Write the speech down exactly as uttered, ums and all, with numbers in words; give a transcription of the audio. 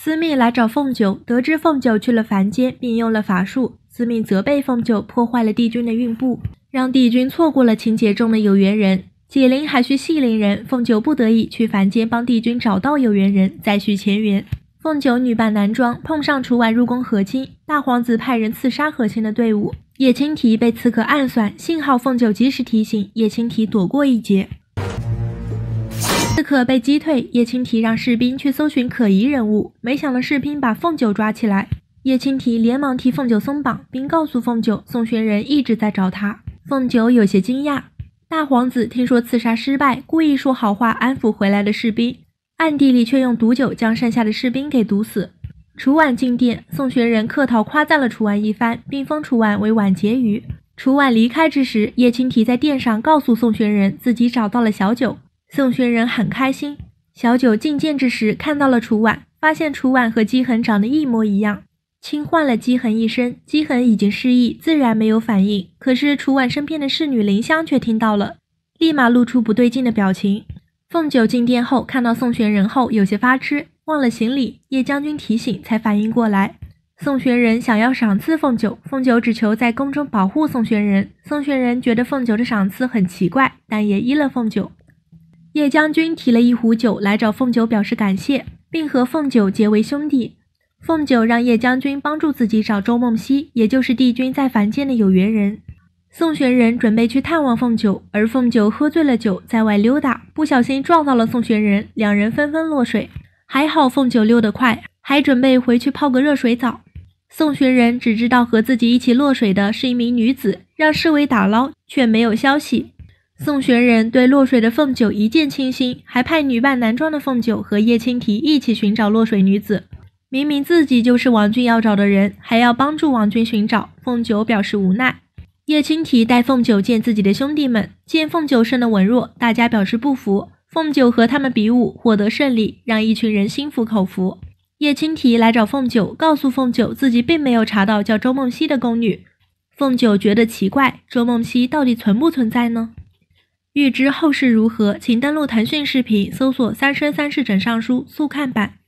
司命来找凤九，得知凤九去了凡间，并用了法术。司命责备凤九破坏了帝君的运步，让帝君错过了情节中的有缘人。解铃还须系铃人，凤九不得已去凡间帮帝君找到有缘人，再续前缘。凤九女扮男装，碰上楚婉入宫和亲，大皇子派人刺杀和亲的队伍，叶青提被刺客暗算，幸好凤九及时提醒，叶青提躲过一劫。刺客被击退，叶青提让士兵去搜寻可疑人物，没想到士兵把凤九抓起来。叶青提连忙替凤九松绑，并告诉凤九宋玄仁一直在找他。凤九有些惊讶。大皇子听说刺杀失败，故意说好话安抚回来的士兵，暗地里却用毒酒将剩下的士兵给毒死。楚婉进殿，宋玄仁客套夸赞了楚婉一番，并封楚婉为婉婕妤。楚婉离开之时，叶青提在殿上告诉宋玄仁自己找到了小九。宋玄仁很开心。小九觐见之时看到了楚婉，发现楚婉和姬恒长得一模一样，轻唤了姬恒一声，姬恒已经失忆，自然没有反应。可是楚婉身边的侍女林香却听到了，立马露出不对劲的表情。凤九进殿后看到宋玄仁后有些发痴，忘了行礼，叶将军提醒才反应过来。宋玄仁想要赏赐凤九，凤九只求在宫中保护宋玄仁。宋玄仁觉得凤九的赏赐很奇怪，但也依了凤九。叶将军提了一壶酒来找凤九表示感谢，并和凤九结为兄弟。凤九让叶将军帮助自己找周梦溪，也就是帝君在凡间的有缘人。宋玄仁准备去探望凤九，而凤九喝醉了酒，在外溜达，不小心撞到了宋玄仁，两人纷纷落水。还好凤九溜得快，还准备回去泡个热水澡。宋玄仁只知道和自己一起落水的是一名女子，让侍卫打捞，却没有消息。宋玄仁对落水的凤九一见倾心，还派女扮男装的凤九和叶青提一起寻找落水女子。明明自己就是王俊要找的人，还要帮助王俊寻找，凤九表示无奈。叶青提带凤九见自己的兄弟们，见凤九生的文弱，大家表示不服。凤九和他们比武，获得胜利，让一群人心服口服。叶青提来找凤九，告诉凤九自己并没有查到叫周梦溪的宫女。凤九觉得奇怪，周梦溪到底存不存在呢？欲知后事如何，请登录腾讯视频搜索三生三世枕上书速看版。